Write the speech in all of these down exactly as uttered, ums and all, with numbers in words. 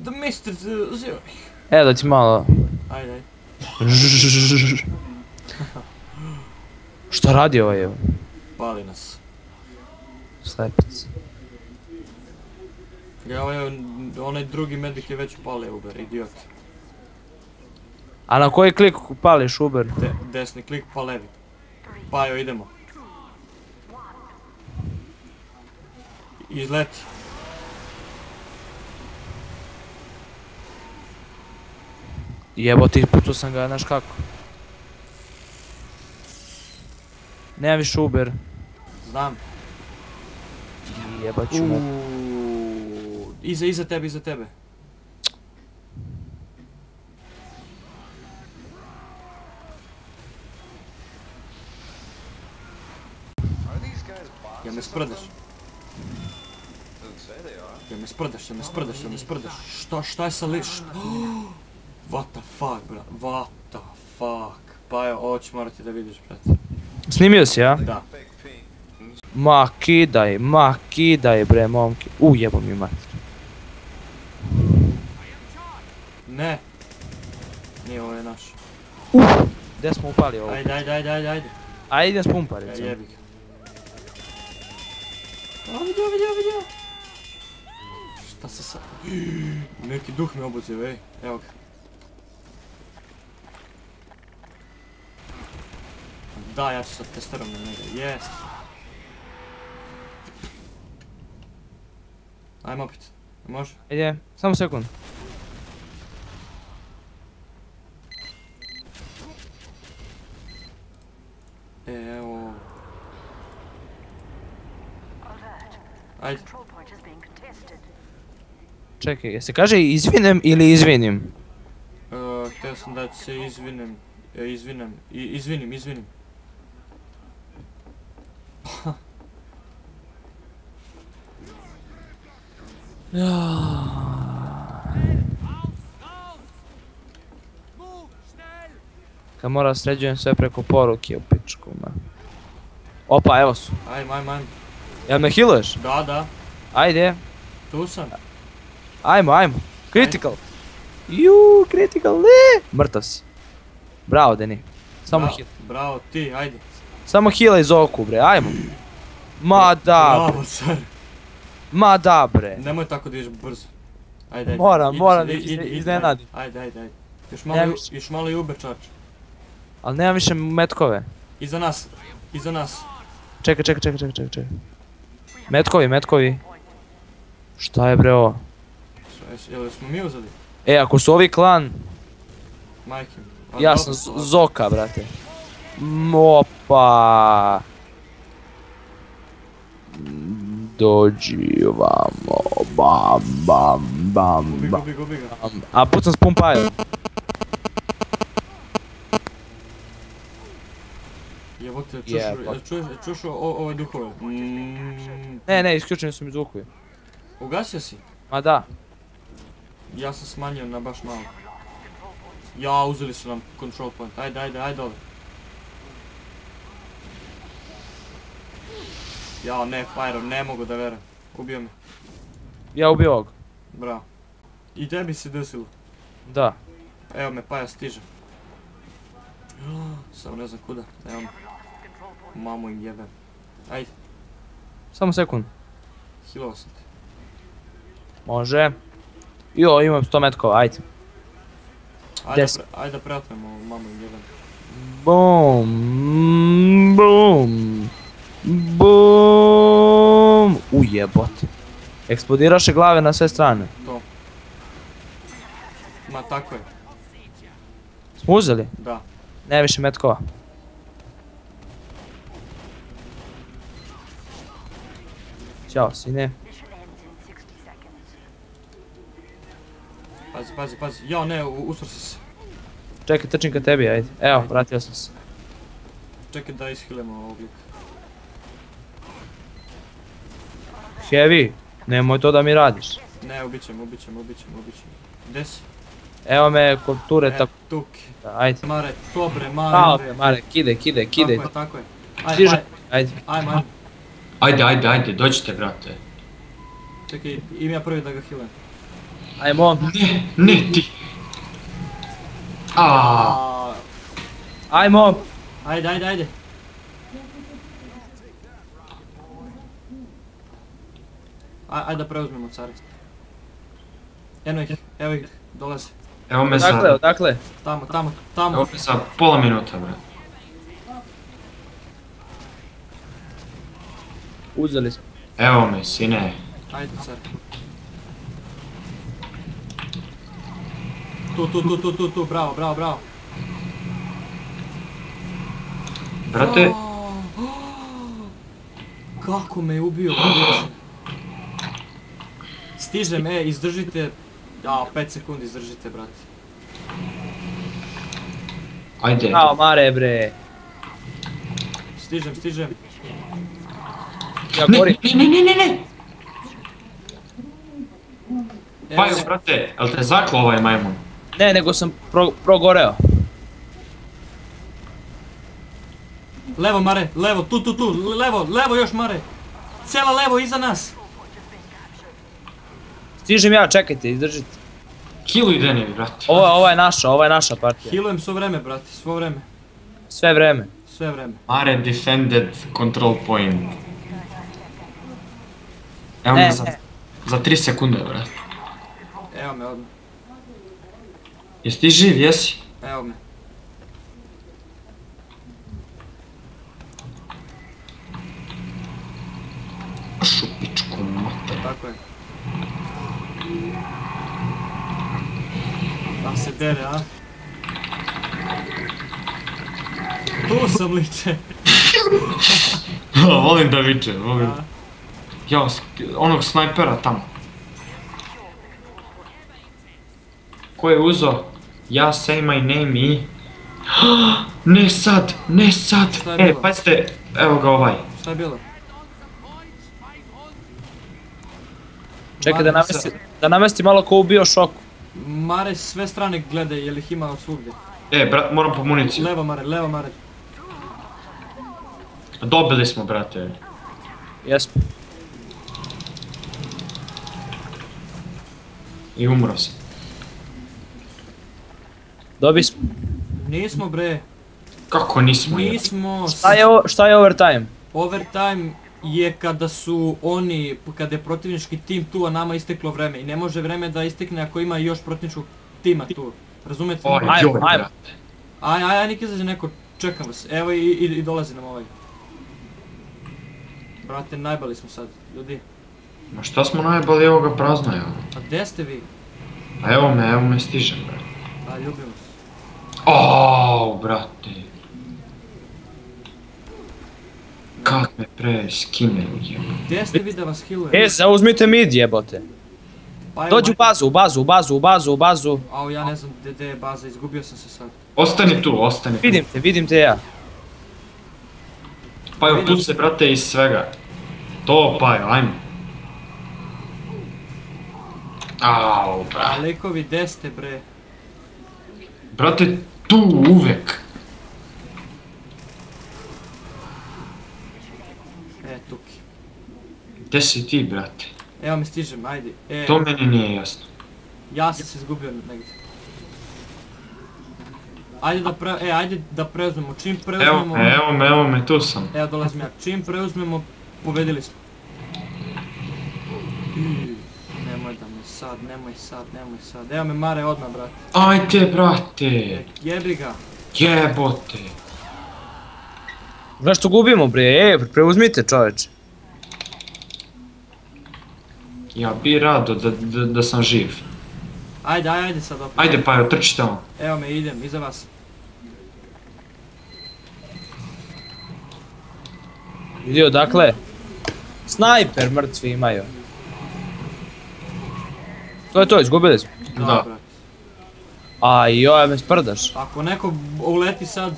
The mister Zurich. Evo da ti malo... Ajde, ajde. Šta radi ovaj evo? Pali nas. Slepic. Ja, ovaj, onaj drugi medik je već palio Uber, idiot. A na koji klik pališ Uber? De, desni klik pa levi. Pa jo, idemo. Izleti. Jebote, pucao sam ga, znaš kako? Nema više Uber. Znam. Jebat ću mu. Uuuu. Iza, iza tebe, iza tebe. Ja me sprdaš. Ja me sprdaš, ja me sprdaš, ja me sprdaš. Šta, šta je sa liš? What the fuck, bra, what the fuck. Pa evo, ovo ću morati da vidiš, brate. Snimio si, ja? Da. Ma kidaj, ma kidaj bre momke. U jebo mi mater. Ne. Nije, ovo je naš. Uh, gdje smo upali ovo? Ajde, ajde, ajde, ajde, ajde. Ajde idem s pumpa Ja, recimo. jebi ga. A, vidio, vidio, vidio. Šta se sa... Neki duh me obuzio, ej. Evo ga. Da, ja ću sad testerom na njega, jest. Ajmo opet, može? Ajde, samo sekund. Evo. Ajde. Čekaj, jel se kaže izvinem ili izvinim? Uh, htio sam da se izvinem, e, izvinem, I, izvinim, izvinim. Kad mora sređujem sve preko poruke u pičku me. Opa, evo su. Ajmo, ajmo, ajmo. Jel me healuješ? Da, da, Ajde. tu sam. Ajmo, ajmo. Critical. Juuu, critical, ne. Mrtav si. Bravo, Deni. Samo Bravo, heal. bravo, ti, ajde. Samo healaj Zoku, bre, ajmo. Ma da, Bravo, car. ma da, bre. Nemoj tako da ideš brzo. Ajde, ajde. Moram, Idi, moram da idi, ih idi, izne- idi, iznenadim. Ajde, ajde, ajde. Još Nemam malo, više. još malo i Uber čač. Ali nemam više metkove. Iza nas, iza nas. Čekaj, čekaj, čekaj, čekaj, čekaj. Metkovi, metkovi. Šta je bre ovo? Jes- Jel smo mi uzeli? E, ako su ovi klan, Majke mi. A ja dobro, sam Z- dobro. Zoka, brate. M, Opa. Dođi vamo, bam, bam, bam, Gubi, bam. gubi, gubi ga. bam. A pucam s pumpajom. Jebo te, čuš, Jebote. jel čuješ, jel čuješ o- ove duhove? Mm, Ne, ne, isključeni su mi zvukovi. Ugasio si? Ma da. Ja sam smanjio na baš malo. Ja, uzeli su nam control point. Ajde, ajde, ajde dole. Ja, ne, Pyro, ne mogu da verujem. Ubio me. Ja ubio ovog. Bravo. I tebi se desilo. Da. Evo me, Paja stiže. Samo ne znam kuda. Evo me. Mamu im jebem. Ajde, Samo sekund. healao sam te. Može. Jo, imam sto metkova, ajde. Ajde, Des. pre, ajde da preotmemo mamu im jebem. Bum, bum, bum. Ujebote. Eksplodiraše glave na sve strane. To. Ma tako je, Smo uzeli? da. Ne više metkova. Ćao, sine. Pazi, pazi, pazi. Jao ne, u- usro si se. Čekaj, trčim ka tebi, ajde. Evo, Ajde. vratio sam se. Čekaj da ishilemo ovog lika. Heavy, nemoj to da mi radiš. Ne, ubit ćemo, ubit ćemo, ubit ćemo, ubit ćemo. Gdje si? Evo me kod tureta. E, tuki. Ajde. Mare, dobre, Bravo, mare. Mare, kide, kide, kide. Tako je, tako je. Ajde, Stiže. ajde, Ajde. ajmo, ajmo. Ajde, ajde, ajde, dođite, brate. Čekaj, im ja prvi da ga healam. Ajmo. Ne, ne ti. Aaaa. A, Ajmo. Ajde, ajde, ajde. Aj- Ajde da preuzmemo cari. Eno ih, evo ih, dolaze. Evo me Odakle, za... odakle? Tamo, tamo, tamo. Evo me za pola minuta, bre. Uzeli smo. Evo me, sine. Ajde, cari. Tu, tu, tu, tu, tu, tu, bravo, bravo, bravo. Brate, Kako me je ubio, ubio. Stižem, e, izdržite. Ja, pet sekundi izdržite, brate. ajde. Bravo, Mare, bre. Stižem, stižem. Ja Ne, gorim. ne, ne, ne, ne, ne. Evo, Paju, brate, jel te zaklo ovaj majmun? Ne, nego sam pro, progoreo. levo, Mare, levo, tu, tu, tu, levo, levo još, Mare. Cijela levo, iza nas. Stižem ja, čekajte, izdržite. Kiluj Deni, brate. Ovo, ovo je naša, ovo je naša partija. Healujem svo vreme, brate, svo vreme. Sve vreme. Sve vreme. Mare defended control point. Evo Ne, me za... ne. Za tri sekunde, brate. Evo me odmah, Jesi ti živ, jesi? evo me. Šupičku mater. Tako je. Da se dere, a? Tu sam, liče. Volim da viče, volim. A, Jao, onog snajpera tamo. Ko je uzo? Ja say my name i... Ne sad, ne sad! Šta je E, bilo? pazite, evo ga ovaj. šta je bilo? Čekaj da Mare, namesti, da namesti malo ko ubio šoku. Mare, sve strane gledaj, jel ih ima od svugdje. E, brat, moram po municiju. Levo, Mare, levo, Mare. Dobili smo, brate. Jesmo. I umro sam. Dobi smo. Nismo, bre. Kako nismo je? Nismo. Šta je, o- šta je overtime? Overtime je kada su oni, kada je protivnički tim tu, a nama isteklo vreme. I ne može vreme da istekne ako ima još protivničkog tima tu. Razumete? Oj, Ajmo, joj, ajmo. brate. Aj, aj, aj, nek izađe neko, čekam vas. Evo i, i, i dolazi nam ovaj. Brate, najbali smo sad, ljudi. Ma šta smo najbali, evo ga prazno, evo. A gdje ste vi? A evo me, evo me stižem, brate. A, ljubim vas. Au, brate. Kak me pre skine uđem. Gdje ste vi da vas healujem? E, zauzmite mid jebote. Pa evo, Dođi u bazu, u bazu, u bazu, u bazu, u bazu. Ao, ja ne znam gdje je baza, izgubio sam se sad. Ostani tu, ostani tu. Vidim te, vidim te ja. Pa evo tu se, brate, iz svega. To, pa evo, ajmo. Au, A brate. likovi, gdje ste, bre? Brate, tu uvek. E, tuki. Gde si ti, brate? Evo mi stižem, ajde. E, To meni nije jasno. ja sam se izgubio negdje. Ajde da pre, e, ajde da preuzmemo, čim Evo preuzmemo... me, evo me, evo me, tu sam. Evo dolazim ja, čim preuzmemo, pobedili smo. Ih, Nemoj da me sad, nemoj sad, nemoj sad. Evo me Mare odmah, brate. Ajde, E, brate. jebi ga. Jebote. Zašto gubimo bre, e, preuzmite čoveče. Ja bi rado da, da, da sam živ. Ajde, ajde, ajde sad opet. Ajde, pa evo, trči tamo. Evo me, idem, iza vas. Vidi odakle. Snajper mrtvi imaju. To je to, izgubili smo. Da, Da. brate. A joj, me sprdaš. Ako neko uleti sad...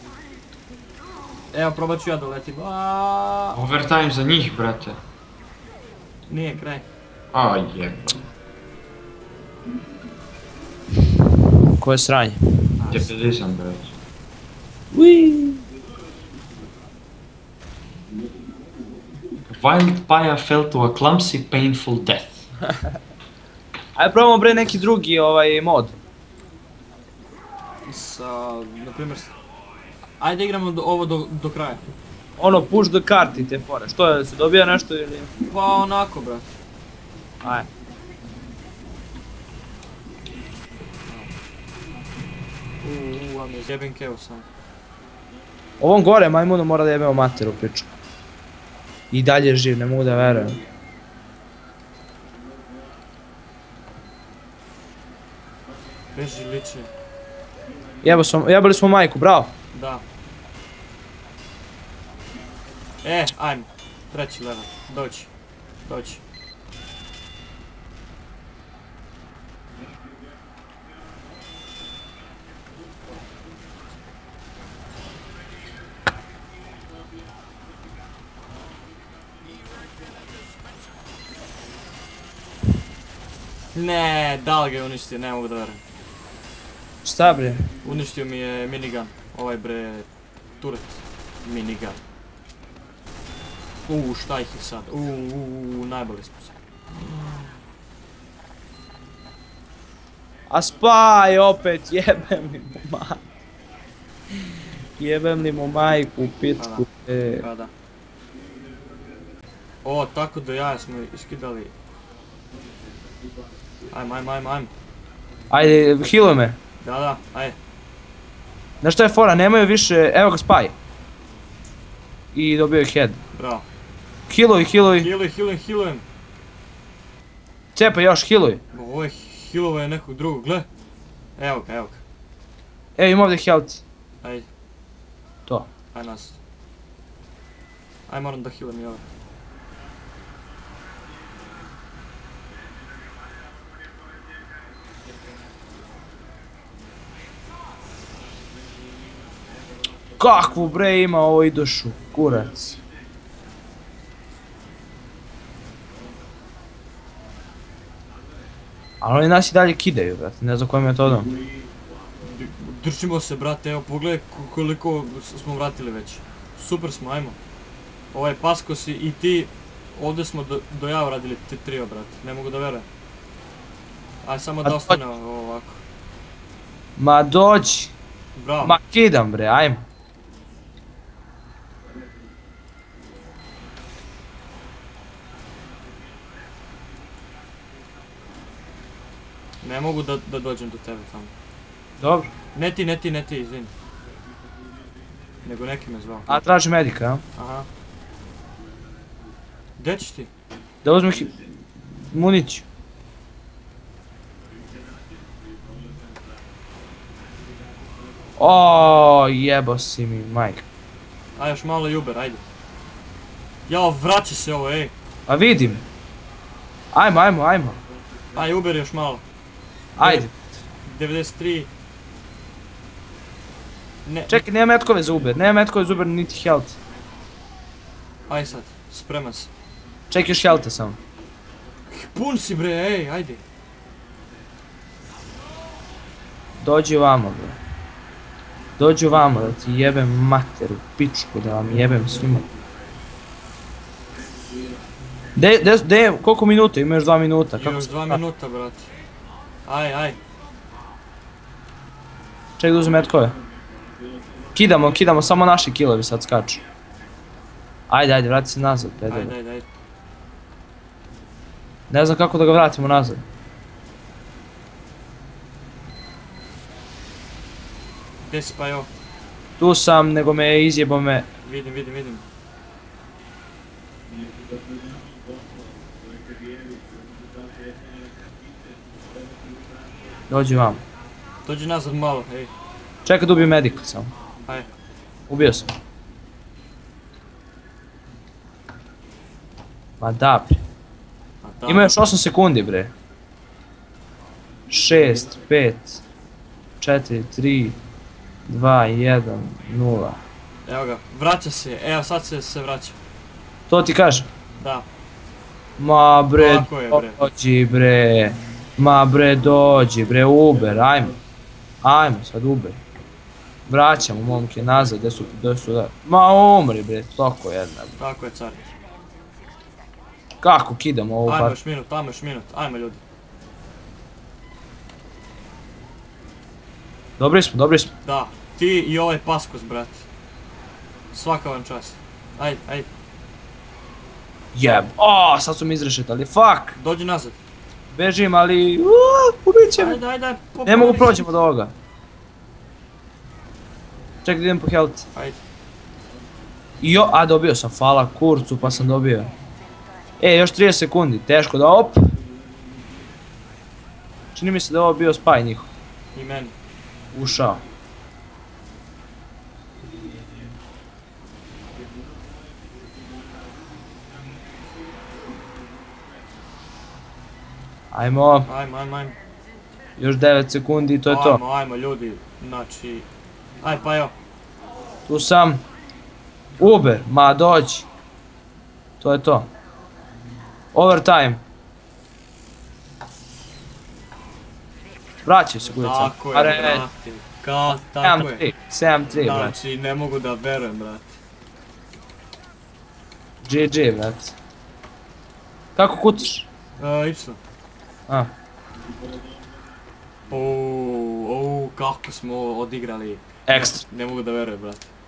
Evo, probat ću ja da uletim. Aaaa, Overtime za njih, brate. nije kraj. A jeba. Koje sranje. Debelizam, brate. Ui. Wild Paya fell to a clumsy, painful death. Ajde probamo bre neki drugi ovaj mod. Sa, na primjer, s- ajde igramo do, ovo do, do kraja. Ono push the cart i te fore. Što je, se dobija nešto ili? Pa onako, brat. Ajde. Uuu, a mi je zjebim kevo sam. Ovom gore majmunu mora da jebemo mater u pičku. I dalje je živ, ne mogu da verujem. Beži liče. Jebo smo, jebali smo majku, bravo. Da. E, ajmo. Treći level. Doći. Doći. Ne, da li ga je uništio, ne mogu da verujem. Šta bre? Uništio mi je minigun. Ovaj bre, turret. Minigun. Uuu, šta ih je sad? Uuu, uuu, najbolji smo se. A spaj opet, jebem li mu majku. Jebem li mu majku u pičku. E. Pa da. O, tako do jaja smo iskidali. Ajmo, ajmo, ajmo, ajmo. Ajde, healuj me. Da, da, ajde. Znaš što je fora, nemaju više, evo ga spaj. I dobio je head. Bravo. Healuj, healuj. Healujem, healujem, healujem. Cepa još, healuj. Ovo je healovo je nekog drugog, gle. Evo ga, evo ga. Evo ima ovdje health. Ajde, To. aj nas. Aj moram da healam i ove. Kakvu bre ima ovo idošu, kurac. Ali oni nas i dalje kidaju, brate, ne znam kojom metodom. D- Držimo se, brate, evo pogledaj ko- koliko s- smo vratili već. Super smo, ajmo. Ovaj Paskos i- i ti, ovdje smo do, do ja radili ti trio, brate, ne mogu da verujem. Aj samo A da to- ostane ovako. Ma dođi. Bravo. Ma kidam bre, ajmo. Ne mogu da, da dođem do tebe tamo. Dobro. Ne ti, ne ti, ne ti, izvini. Nego neki me zvao. A traži medika, a? Aha. Gdje ćeš ti? Da uzme hi... municiju. O, jebo si mi, majka. Aj još malo i Uber, ajde. Jao, vraća se ovo, ej. A vidim. Ajmo, ajmo, ajmo. Aj, Uber još malo. Ajde. devedeset tri. Ne, Čekaj, nema metkove za Uber, nema metkove za Uber, niti health. aj sad, spreman si. Čekaj još healtha samo. Pun si bre, ej, ajde. Dođi vamo, bre. Dođi vamo da ti jebem materu, pičku, da vam jebem svima. De, de, de, koliko minuta? Ima još dva minuta. Kako Još se- dva minuta, brate. Aj, aj. Čekaj da uzem metkove. Kidamo, kidamo, samo naši killovi sad skaču. Ajde, ajde, vrati se nazad, pedale. Ajde, ajde, ajde. Ne znam kako da ga vratimo nazad. Gdje si pa jo? Tu sam, nego me je izjebo me. Vidim, vidim, vidim. Dođi vam. Dođi nazad malo, ej. Čekaj da ubijem medika samo. Aj. Ubio sam. Ma da bre. A da. Ima još osam sekundi bre. šest, pet, četiri, tri, dva, jedan, nula. Evo ga, vraća se, evo sad se, se vraća. To ti kažem. Da. Ma bre, Tako je, bre. dođi bre. Ma bre, dođi bre, Uber, ajmo. Ajmo sad Uber. Vraćamo momke nazad, gdje su, gdje su da... Ma umri bre, toko jedna bre. Tako je, car. Kako kidamo ovu Ajmo par... još minut, ajmo još minut, ajmo ljudi. Dobri smo, dobri smo. Da, ti i ovaj Paskos, brate. Svaka vam čast. Ajde, ajde. Jeb, o, sad su mi izrešetali, fuck! Dođi nazad. Bežim, ali, uuuu, ubit će me. Ajde, ajde, ajde. Ne mogu prođem od ovoga. Čekaj da idem po health. Ajde. Jo, a dobio sam, hvala kurcu pa sam dobio. E, još trideset sekundi, teško da op. Čini mi se da je ovo bio spaj njihov. I meni. Ušao. Ajmo, Ajmo, ajmo, ajmo. još devet sekundi i to je to. Ajmo, ajmo ljudi. Znači... Aj pa evo. Tu sam. Uber, ma dođi. To je to. Overtime. Vraćaj se kudica. Tako je, brate. Ka, tako je. sedam tri, brate. Znači, ne mogu da verujem, brate. G G, brate. Kako kucaš? E, Y. A, Ouu, ouu, kako smo odigrali. ekstra. Ne mogu da verujem, brate.